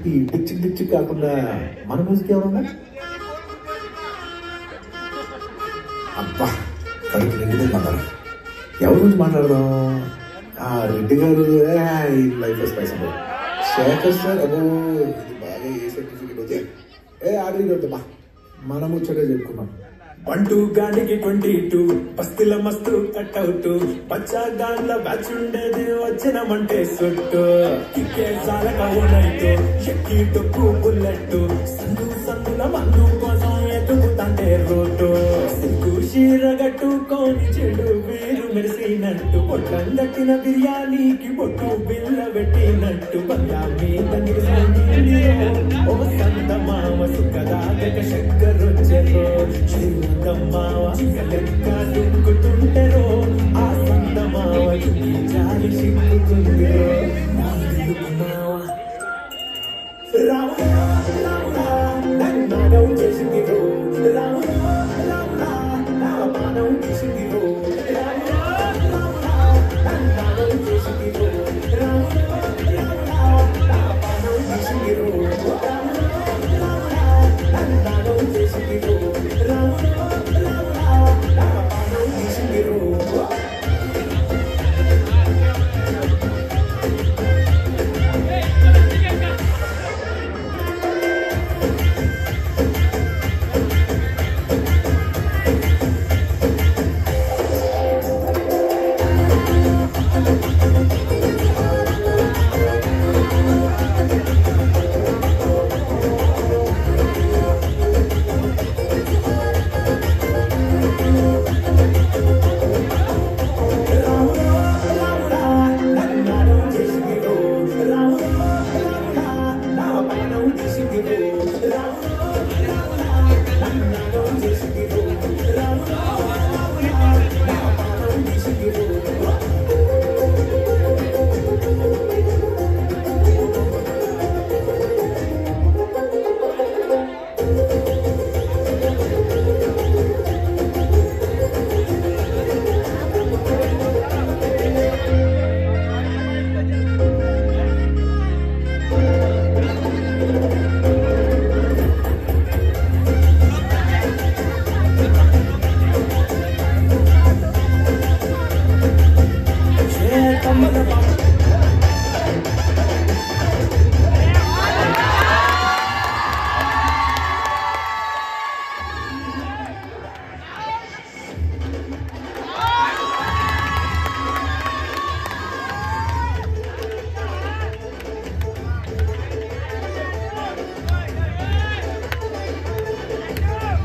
ఈ డిచ్చి డిచ్చి కాకుండా మన మ్యూజిక్ ఎవరన్నా అబ్బా కడుపు నిండిపోతున్నారు. ఎవరి గురించి మాట్లాడదాం? రెడ్డి గారు లైఫ్ స్పైస్ అబ్బో. శేఖర్ సార్ అబ్బో ఇది బాగా ఏ సర్టిఫికెట్ వచ్చే ఆర్డర్ వద్దమ్మా, మనం ముచ్చటే చెప్పుకున్నాం. 1-2 గాడికి 22 బస్తీల మస్తు కట్అవుట్ పచ్చా గాన్ల బ్యాచ్ ఉండేది వచ్చినమంటే సుట్టు కిక్కే సాలక ఓనైట్ ఎక్కి టొక్కు బుల్లెట్ సందు సందుల మందు కోసం ఎతుకుతంటే రోడ్డు సిగ్గు షీరగట్టుకోని చెడు వీరు మెరిసినట్టు పొట్లం కట్టిన బిర్యానీకి పొట్టు బిల్ల పెట్టినట్టు బంగా మీద నిలిసింది ఓ సంత మామ సుఖదాగక చక్కరొచ్చెరో శ్రీమంతమ్మావ చిక్కలెక్క దుక్కుతుంటెరో ఆ సంత మావ జాలి సిక్కుతుందిరో నాలుగుమావ రాములా రాములా నన్నగం చేసిందిరో రాములా రాములా నా మానవ చేసిందిరో రాములా రాములా నన్నగం చేసిందిరో రాములా రాములా నా మానవ చేసిందిరో రాములా రాములా నన్నగం చేసిందిరో రాములా రాములా నా మానవ చేసిందిరో.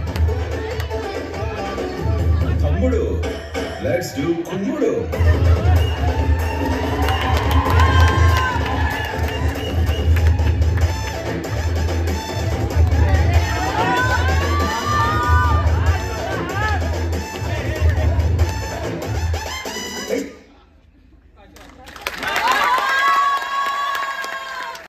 Ammadu, let's do Kummudu.